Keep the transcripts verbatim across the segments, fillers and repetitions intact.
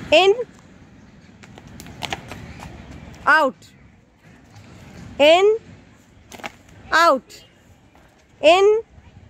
In, out. In, out. In,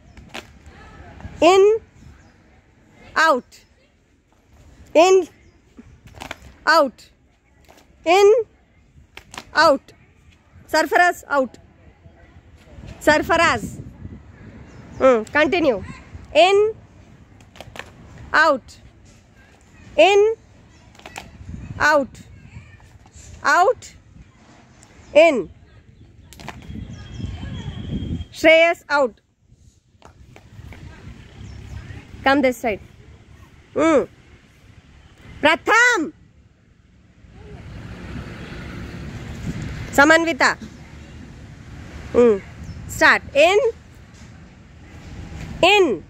in, out. In, out. In, out. Sarfaraz, out. Sarfaraz. Mm, continue. In, out. In, out. Out, in. Shreyas, out. Come this side. Mm. Pratham. Samanvita. Mm. Start. In. In.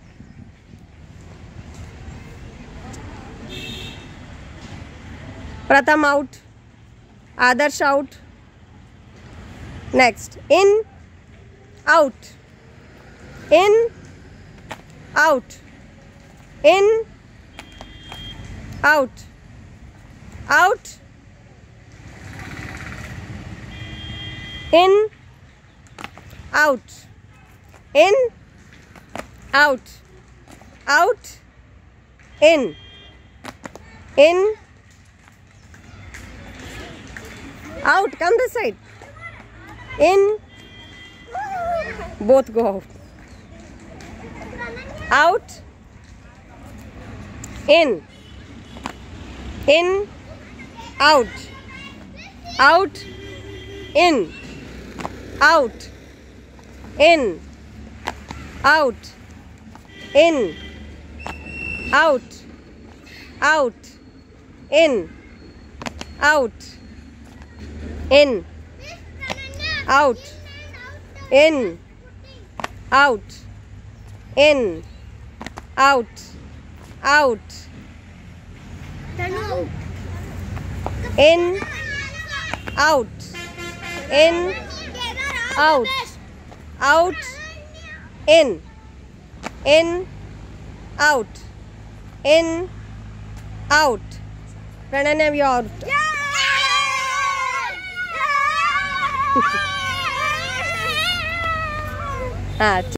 Pratham, out. Adarsh, out. Next. In. Out. In. Out. In. Out. Out. In. Out. In. Out. Out. In. In. Out. Come this side. In. Both go out. Out. In. In. Out. Out. In. Out. In. Out. In. Out. Out. In. Out. In. Out. In. Out. In. Out. Out. In. Out. In. Out. Out. In. In. Out. In. Out. Prananya, you are out. Ah.